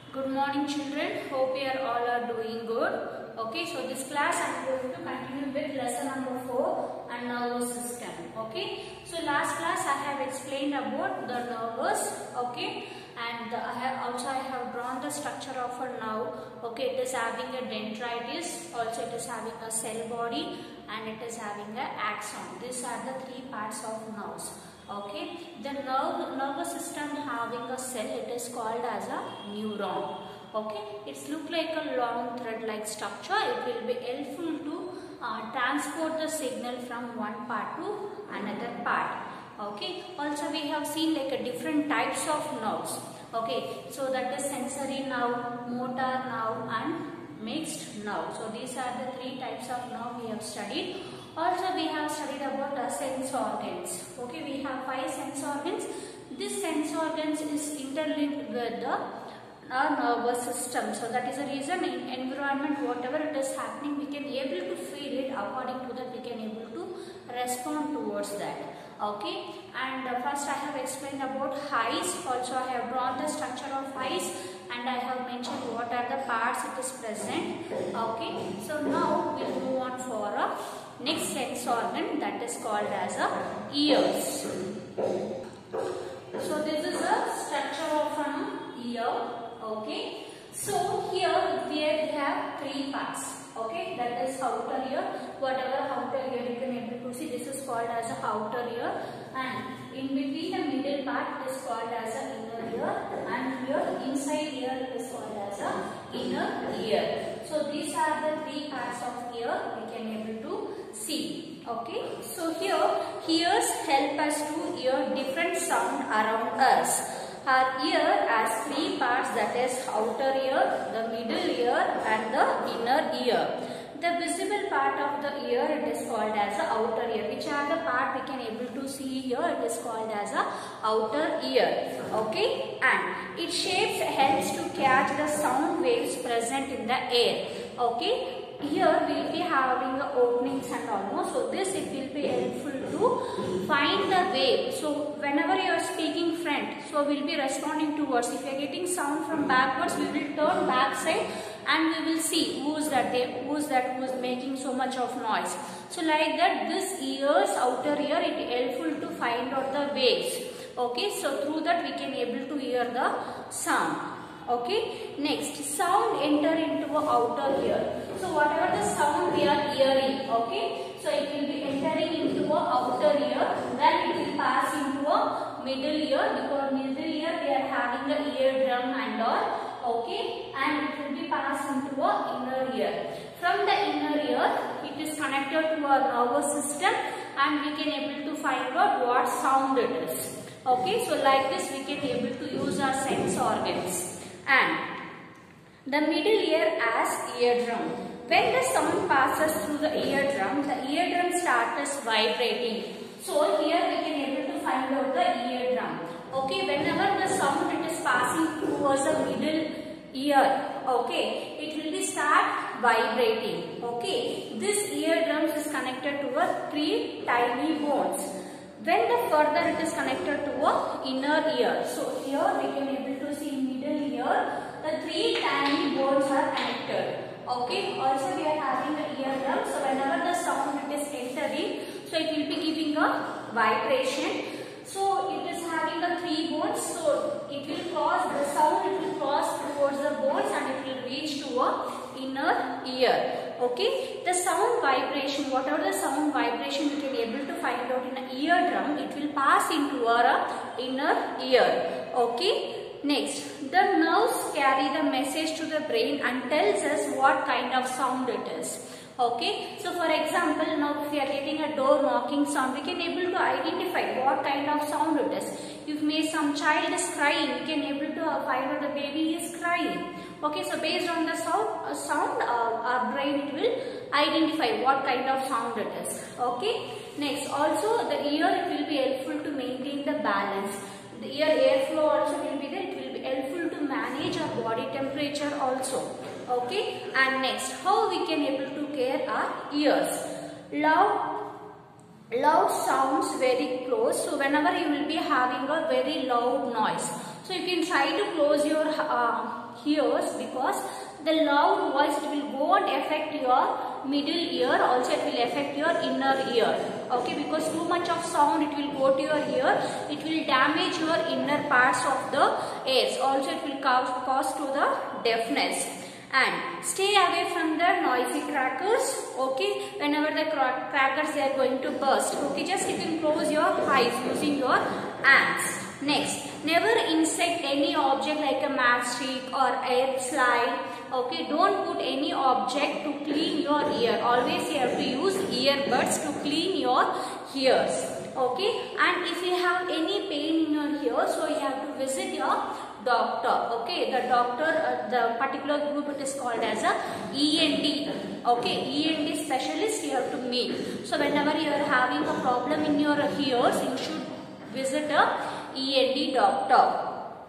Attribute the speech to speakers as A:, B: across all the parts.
A: Good morning children, hope you all are doing good. Okay, so this class I am going to continue with lesson number 4 and nervous system. Okay, so last class I have explained about the nervous, okay, and I have drawn the structure of a nerve. Okay, it is having a dendritis, also it is having a cell body and it is having a axon. These are the three parts of nerves. Okay, the nervous system having a cell, it is called as a neuron. Okay, it's look like a long thread like structure. It will be helpful to transport the signal from one part to another part. Okay, also we have seen like a different types of nerves. Okay, so that is sensory nerve, motor nerve and mixed nerve. So these are the three types of nerve we have studied. Also we have studied about sense organs. Okay, we have 5 sense organs. This sense organs is interlinked with the nervous system. So that is the reason in environment whatever it is happening, we can able to feel it. According to that we can able to respond towards that. Okay, and first I have explained about eyes. Also I have drawn the structure of eyes and I have mentioned what are the parts it is present. Okay, so now we will move on for a next sense organ, that is called as a ears. So this is a structure of an ear. Okay, so here we have 3 parts. Okay, that is outer ear. Whatever outer ear you can able to see, this is called as a outer ear, and in between the middle part it is called as a inner ear, and here inside ear it is called as a inner ear. So these are the 3 parts of ear we can able to see. Okay, so here ears help us to hear different sound around us. Our ear has 3 parts, that is outer ear, the middle ear and the inner ear. The visible part of the ear, it is called as the outer ear. Which are the part we can able to see here, it is called as a outer ear. Okay, and its shapes helps to catch the sound waves present in the air. Okay, here we will be having the openings and all. So this it will be helpful to find the wave. So whenever you are speaking front, so we will be responding towards. If you are getting sound from backwards, we will turn back side and we will see who's that making so much of noise. So like that, this ear's outer ear, it is helpful to find out the waves. Okay, so through that we can able to hear the sound. Okay, next sound enter into a outer ear. So whatever the sound we are hearing, okay, so it will be entering into a outer ear, then it will pass into a middle ear, because middle ear we are having the eardrum and all. Okay, and it will be passed into a inner ear. From the inner ear, it is connected to our nervous system and we can able to find out what sound it is. Okay, so like this we can able to use our sense organs. And the middle ear has eardrum. When the sound passes through the eardrum starts vibrating. So here we can able to find out the eardrum. Okay, whenever the sound it is passing towards the middle ear, okay, it will be start vibrating. Okay, this eardrum is connected to 3 tiny bones. When the further it is connected to a inner ear. So here we can able to see middle ear, the 3 tiny bones are connected. Okay, also we are having the eardrum. So whenever the sound it is entering, so it will be giving a vibration. So it is having the 3 bones. So it will cross the sound. It will cross towards the bones and it will reach to a inner ear. Okay, the sound vibration, whatever the sound vibration we can able to find out in an eardrum, it will pass into our inner ear. Okay. Next, the nerves carry the message to the brain and tells us what kind of sound it is. Okay, so for example, now if we are getting a door knocking sound, we can able to identify what kind of sound it is. If may some child is crying, we can able to find out the baby is crying. Okay, so based on the sound, our brain it will identify what kind of sound it is. Okay, next also the ear it will be helpful to maintain the balance. The ear airflow also will be there. It will be helpful to manage our body temperature also. Okay, and next how we can able to care our ears. Loud sounds very close. So whenever you will be having a very loud noise, So you can try to close your ears, because the loud voice, it will won't affect your middle ear, also it will affect your inner ear. Okay, because too much of sound it will go to your ear, it will damage your inner parts of the ears, also it will cause to the deafness. And stay away from the noisy crackers. Okay, whenever the crackers they are going to burst. Okay, just you can close your eyes using your hands. Next, never insect any object like a matchstick or air slide. Okay, don't put any object to clean your ear. Always you have to use earbuds to clean your ears. Okay, and if you have any pain in your ear, so you have to visit your doctor. Okay, the doctor, the particular group, it is called as a ENT. Okay, ENT specialist you have to meet. So whenever you are having a problem in your ears, you should visit a ENT doctor.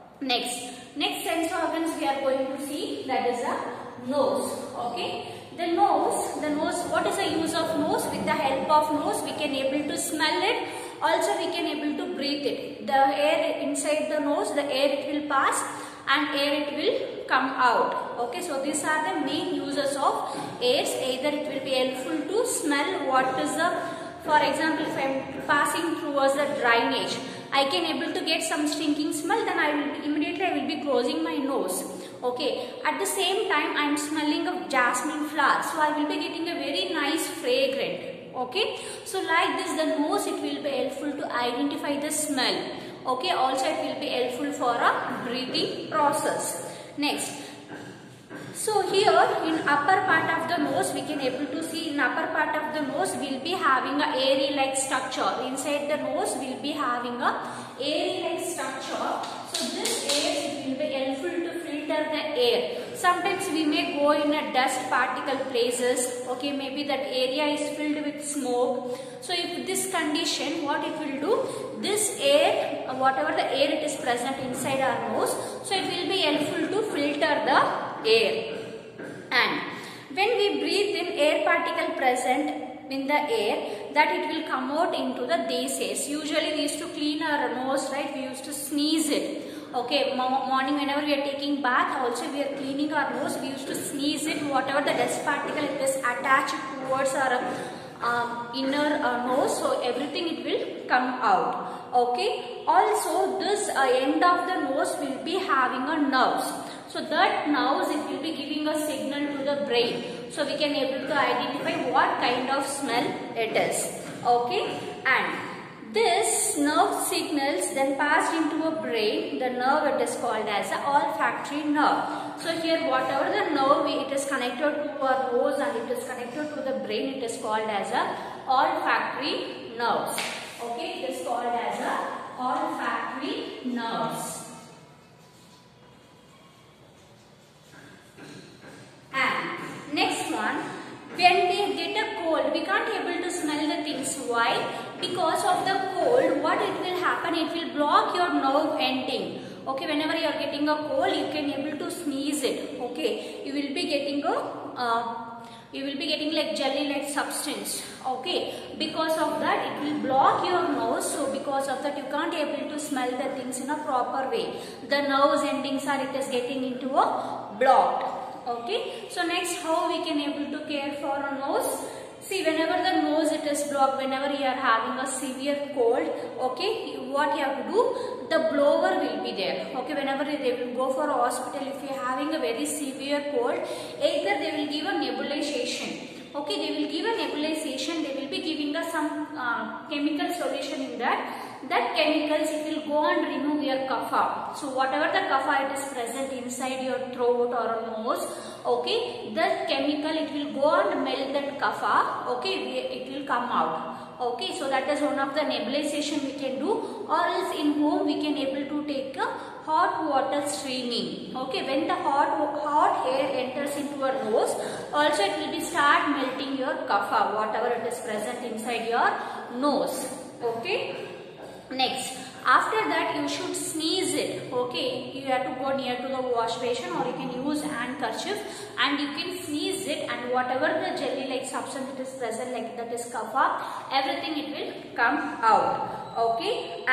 A: Next sense organs we are going to see, that is a nose. Okay, the nose, what is the use of nose? With the help of nose we can able to smell it, also we can able to breathe it. The air inside the nose, the air it will pass and air it will come out. Okay, so these are the main uses of airs. Either it will be helpful to smell what is the, for example, if I am passing towards the drainage, I can able to get some stinking smell, then I will be closing my nose. Okay, at the same time I am smelling of jasmine flower, so I will be getting a very nice fragrant. Okay, so like this the nose it will be helpful to identify the smell. Okay, also it will be helpful for a breathing process. Next, so here in upper part of the nose we can able to see, in upper part of the nose we will be having a airy like structure. Inside the nose we will be having a airy like structure. So this air will be helpful to filter the air. Sometimes we may go in a dust particle places. Okay, maybe that area is filled with smoke. So if this condition, what it will do, this air, whatever the air it is present inside our nose, so it will be helpful to filter the air. And when we breathe in air particle present in the air, that it will come out into the deces. Usually we used to clean our nose, right? We used to sneeze it. Okay, morning whenever we are taking bath, also we are cleaning our nose, we used to sneeze it. Whatever the dust particle it is attached towards our inner nose, so everything it will come out. Okay, also this end of the nose will be having a nerves. So that nerves it will be giving a signal to the brain. So we can able to identify what kind of smell it is. Okay, and this nerve signals then passed into a brain. The nerve it is called as a olfactory nerve. So here whatever the nerve it is connected to our nose and it is connected to the brain, it is called as a olfactory nerves. Okay, it is called as a olfactory nerves. And next one, when we get a cold, we can't able to smell the things. Why? Because of the cold, what it will happen, it will block your nerve ending. Okay, whenever you are getting a cold, you can able to sneeze it. Okay, you will be getting like jelly like substance. Okay, because of that it will block your nose. So because of that you can't able to smell the things in a proper way. The nose endings are it is getting into a blocked. Okay, so next how we can able to care for a nose. See, whenever the nose it is blocked, whenever you are having a severe cold, okay, what you have to do, the blower will be there. Okay, whenever they will go for a hospital, if you are having a very severe cold, either they will give a nebulization. Okay, they will give a nebulization, they will be giving us some chemical solution in that. That chemicals it will go and remove your kapha. So whatever the kapha it is present inside your throat or nose, okay, that chemical it will go and melt that kapha. Okay, it will come out. Okay, so that is one of the nebulization we can do, or else in home we can able to take a hot water streaming. Okay, when the hot air enters into our nose, also it will be start melting your kapha, whatever it is present inside your nose. Okay. Next, after that you should sneeze it. Okay, you have to go near to the wash basin, or you can use handkerchief and you can sneeze it, and whatever the jelly like substance it is present, like that is kapha, everything it will come out. Okay, and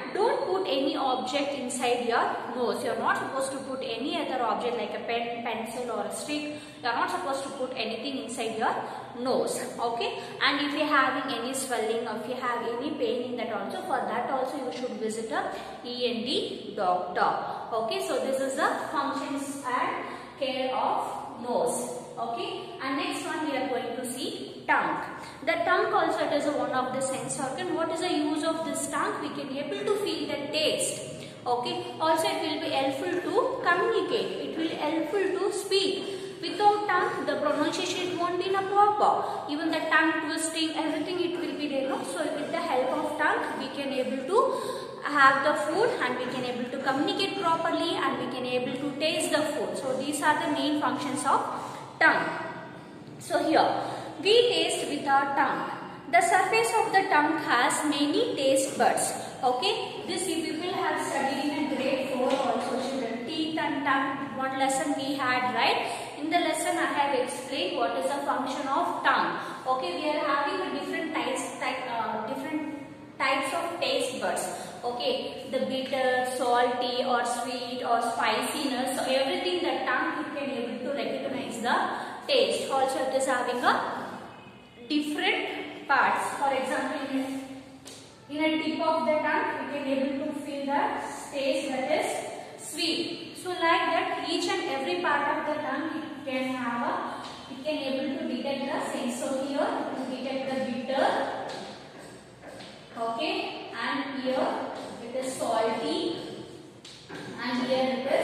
A: don't put any object inside your nose. You are not supposed to put any other object like a pen, pencil or a stick. You are not supposed to put anything inside your nose. Okay, and if you are having any swelling or if you have any pain in that also, for that also you should visit a ENT doctor. Okay, so this is the functions and care of nose. Okay, and next one we are going to see tongue. The tongue also, it is one of the sense organ. What is the use of this tongue? We can able to feel the taste. Okay, also it will be helpful to communicate. It will helpful to speak. Without tongue, the pronunciation won't be proper. Even the tongue twisting, everything it will be there. No? So with the help of tongue, we can able to have the food and we can able to communicate properly and we can able to taste the food. So these are the main functions of tongue. So here we taste with our tongue. The surface of the tongue has many taste buds. Okay, this you people have studied in a grade 4 also, children. Teeth and tongue, one lesson we had, right? In the lesson I have explained what is the function of tongue. Okay, we are having a different types of taste buds. Okay, the bitter, salty or sweet or spiciness. So everything the tongue you can able to recognize the taste. Also it is having a different parts. For example, in a tip of the tongue we can able to feel the taste that is sweet. So like that each and every part of the tongue it can have it can able to detect the sense. So here to detect the bitter. Okay, and here it is salty and here it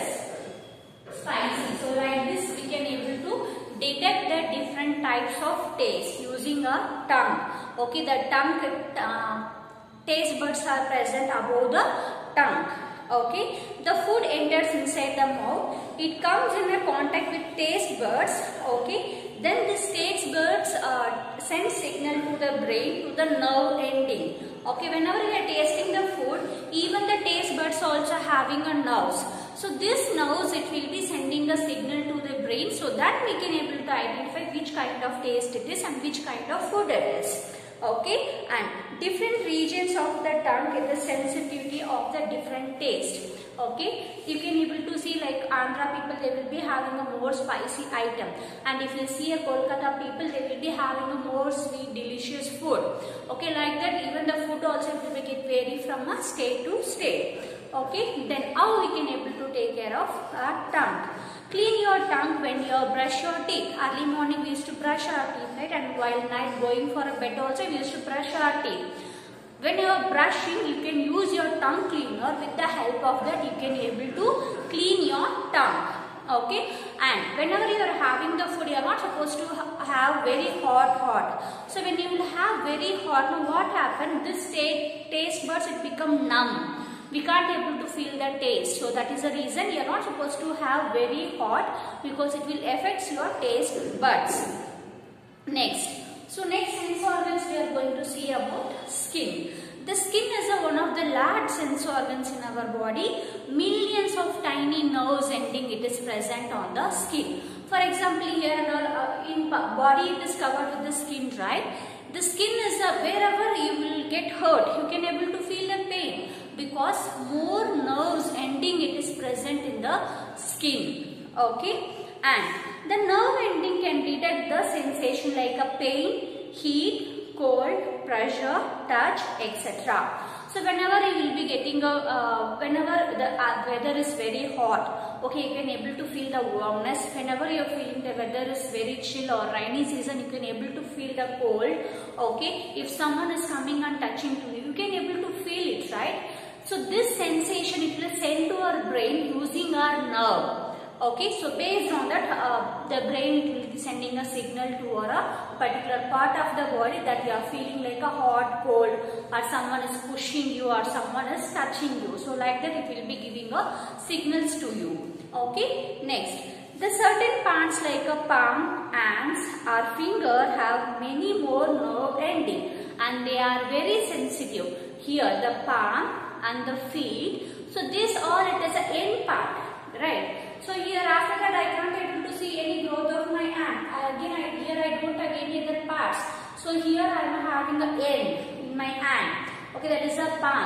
A: is spicy. So like this we can able to detect the different types of taste using a tongue. Okay, the tongue taste buds are present above the tongue. Okay, the food enters inside the mouth. It comes in a contact with taste buds. Okay, then this taste buds send signal to the brain to the nerve ending. Okay, whenever we are tasting the food, even the taste buds also having a nerves. So this nerves it will be sending a signal to the brain so that we can able to identify which kind of taste it is and which kind of food it is. Okay, and different regions of the tongue get the sensitivity of the different taste. Okay, you can able to see like Andhra people, they will be having a more spicy item, and if you see a Kolkata people, they will be having a more sweet delicious food. Okay, like that even the food also will get vary from a state to state. Okay, then how we can able to take care of our tongue? Clean your tongue when you brush your teeth. Early morning we used to brush our teeth, right? And while night going for a bed also we used to brush our teeth. When you are brushing, you can use your tongue cleaner. With the help of that, you can able to clean your tongue. Okay, and whenever you are having the food, you are not supposed to have very hot. So when you will have very hot, now what happens? This taste buds it become numb. We can't able to feel the taste. So that is the reason you are not supposed to have very hot, because it will affect your taste buds. Next. So next sense organs we are going to see about skin. The skin is one of the large sense organs in our body. Millions of tiny nerves ending it is present on the skin. For example, here in body it is covered with the skin, right? The skin is wherever you will get hurt, you can able to feel the pain, because more nerves ending it is present in the skin. Okay, and the nerve ending can detect the sensation like a pain, heat, cold, pressure, touch, etc. So whenever you will be getting whenever the weather is very hot, okay, you can able to feel the warmness. Whenever you are feeling the weather is very chill or rainy season, you can able to feel the cold. Okay, if someone is coming and touching to you, you can able to feel it, right? So this sensation it will send to our brain using our nerve. Okay, so based on that, the brain it will be sending a signal to a particular part of the body that you are feeling like a hot, cold, or someone is pushing you or someone is touching you. So like that it will be giving a signals to you. Okay, next. The certain parts like a palm, hands or finger have many more nerve ending and they are very sensitive. Here the palm and the feet. So this all it is an end part, right? So here after that I can't able to see any growth of my hand. Here I don't have any other parts. So here I am having an end in my hand. Okay, that is a palm.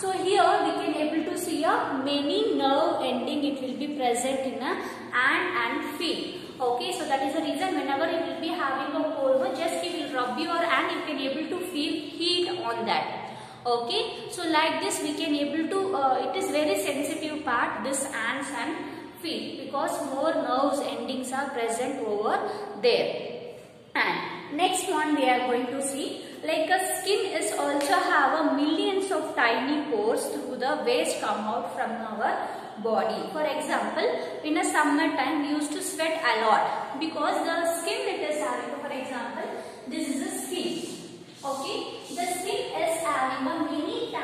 A: So here we can able to see a many nerve ending it will be present in a hand and feet. Okay, so that is the reason whenever you will be having a cold, just you will rub your hand, you can able to feel heat on that. Okay, so like this we can able to, it is very sensitive part, this hands and feet, because more nerves endings are present over there. And next one we are going to see, like a skin is also have a millions of tiny pores through the waste come out from our body. For example, in a summer time we used to sweat a lot because the skin that is having, for example, this is the skin. Okay, the skin is having a many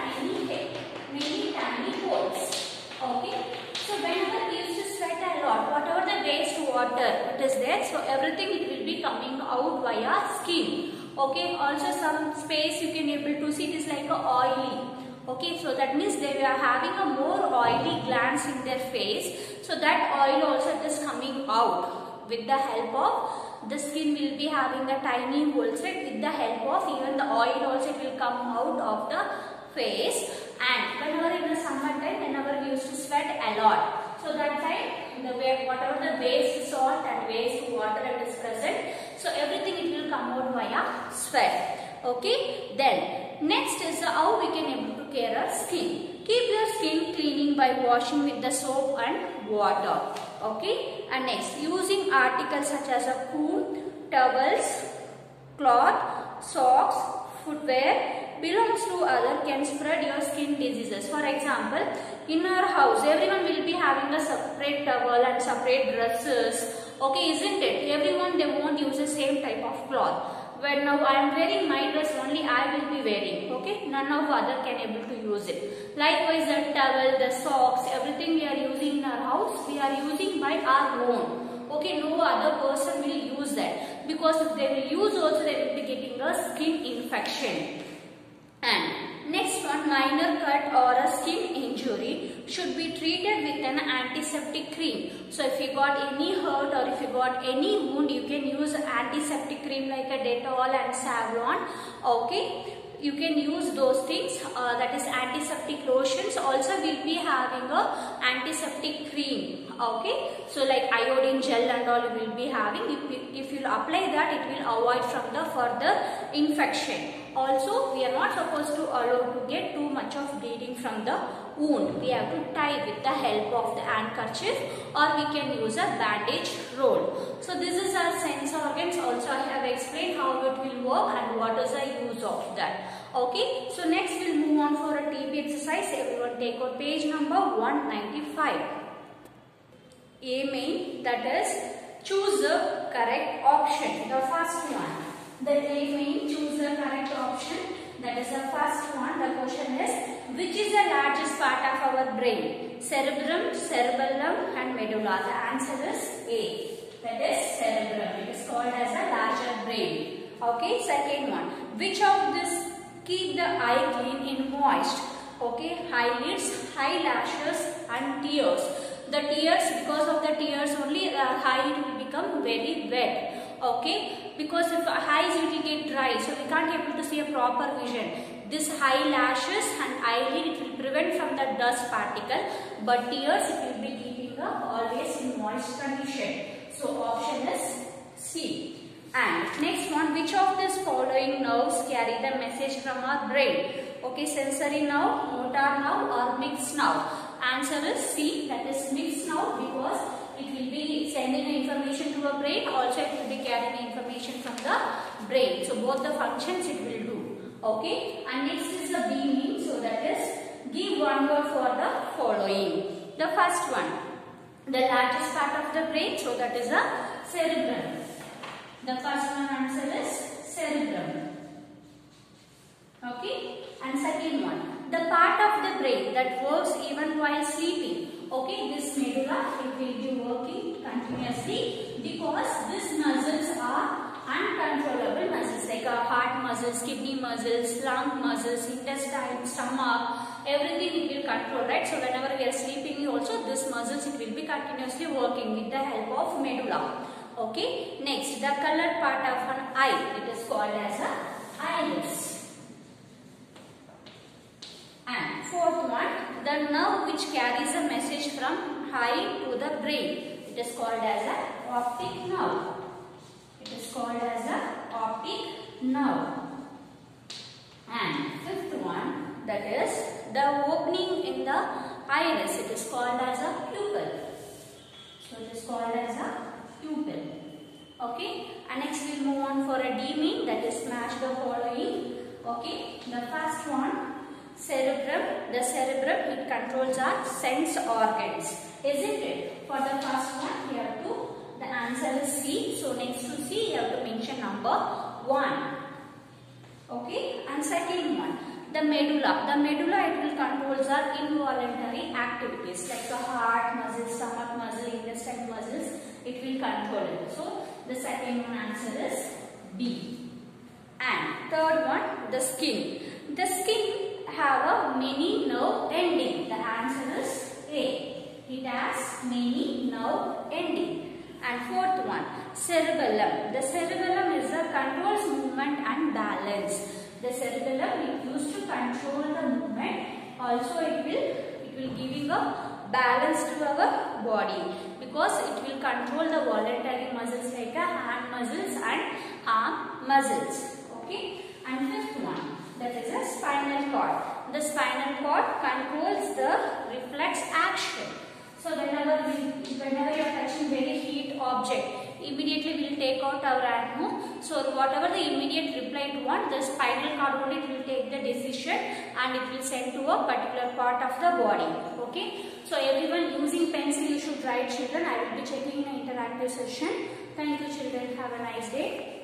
A: tiny pores. Okay, so whenever we used to sweat a lot, whatever the waste water it is there, so everything it will be coming out via skin. Okay, also some space you can able to see it is like a oily. Okay, so that means they are having a more oily glands in their face, so that oil also is coming out with the help of the skin will be having a tiny holes, right? With the help of even the oil also will come out of the face. And whenever in the summer time, whenever we used to sweat a lot, so that time the whatever the waste salt and waste water that is present, so everything it will come out via sweat. Okay, then next is how we can able to care our skin. Keep your skin cleaning by washing with the soap and water. Okay, and next using articles such as a comb, towels, cloth, socks, footwear belongs to other can spread your skin diseases. For example, in our house everyone will be having a separate towel and separate dresses. Okay, isn't it? Everyone they won't use the same type of cloth. When now I am wearing my dress, only I will be wearing. Okay, none of other can able to use it. Likewise, the towel, the socks, everything we are using in our house, we are using by our own. Okay, no other person will use that, because if they will use also, they will be getting a skin infection. And next one, minor cut or a skin injury should be treated with an antiseptic cream. So if you got any hurt or if you got any wound, you can use antiseptic cream like a Dettol and Savlon. Okay, you can use those things, that is antiseptic lotions. Also will be having a antiseptic cream. Okay, so like iodine gel and all you will be having. If you apply that, it will avoid from the further infection. Also, we are not supposed to allow to get too much of bleeding from the wound. We have to tie with the help of the handkerchief, or we can use a bandage roll. So this is our sense organs. Also I have explained how it will work and what is the use of that. Okay, so next we'll move on for a TB exercise. Everyone take out page number 195. A main, that is choose the correct option. The first one. The A main, choose the correct option. That is the first one. The question is, which is the largest part of our brain? Cerebrum, cerebellum and medulla. The answer is A. That is cerebrum. It is called as a larger brain. Okay, second one. Which of this keep the eye clean in moist? Okay, eyelids, eyelashes and tears. The tears, because of the tears only the eye will become very wet. Okay, because if eyes will get dry, so we can't able to see a proper vision. This eyelashes and eyelid, it will prevent from the dust particle, but tears it will be keeping always in moist condition. So option is C. And next one, which of these following nerves carry the message from our brain? Okay, sensory nerve, motor nerve or mixed nerve. Answer is C, that is mixed nerve, because it will be sending the information to our brain, also it will be carrying the information from the brain. So both the functions it will do. Okay, and next is the B mean, so that is give one word for the following. The first one, the largest part of the brain, so that is the cerebrum. The first one answer is cerebrum. Okay, and second one, the part of the brain that works even while sleeping. Okay, this medulla, it will be working continuously because these muscles are uncontrollable muscles, like our heart muscles, kidney muscles, lung muscles, intestine, stomach, everything it will control, right? So whenever we are sleeping also, these muscles it will be continuously working with the help of medulla. Okay, next, the colored part of an eye, it is called as a iris. And fourth one, the nerve which carries a message from eye to the brain. It is called as an optic nerve. It is called as an optic nerve. And fifth one, that is the opening in the iris. It is called as a pupil. So it is called as a pupil. Okay. And next we will move on for a deeming, that is match the following. Okay. The first one, cerebrum. The cerebrum, it controls our sense organs, isn't it? For the first one, you have to, the answer is C. So next to C, you have to mention number 1. Okay. And second one, the medulla. The medulla, it will controls our involuntary activities like the heart muscles, stomach muscle, intestine muscles. It will control it. So the second one answer is B. And third one, the skin. The skin have a many nerve ending. The answer is A. It has many nerve ending. And fourth one, cerebellum. The cerebellum is the controls movement and balance. The cerebellum is used to control the movement. Also it will giving a balance to our body, because it will control the voluntary muscles like the hand muscles and arm muscles. Okay. And fifth one, that is a spinal cord. The spinal cord controls the reflex action. So whenever you are touching very heat object, immediately we will take out our hand. No? So whatever the immediate reply to want, the spinal cord only will take the decision and it will send to a particular part of the body. Okay. So everyone using pencil, you should write, children. I will be checking in an interactive session. Thank you, children. Have a nice day.